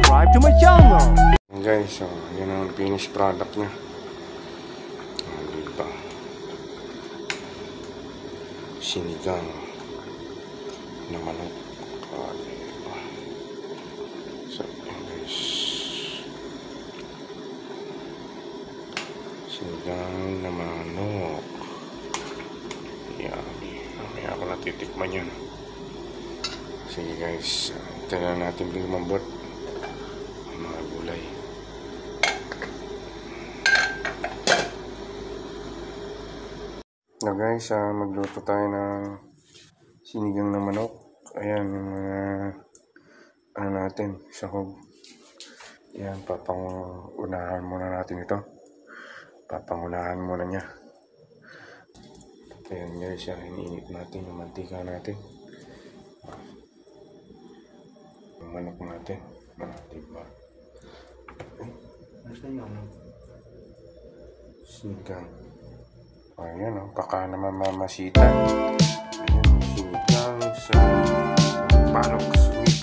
subscribe to my channel. Guys, so yan ang finished product niya. Diba? Sinigang na manok. Diba? So yan guys, sinigang na manok. Yan, mamaya ako natitikman yan. Sige guys, tignan natin lumambot ang mga gulay. Now guys, magluto tayo ng sinigang na manok. Ayan yung ano natin, sahog. Ayan, papangunahan muna natin ito. Papangunahan muna niya. Ayan guys, iniinit natin yung mantika natin. Yung manok natin. Diba? Ay, nasan yung sinigang? Ayan, baka naman mamasitan. Ayan, sinigang sa manok mix.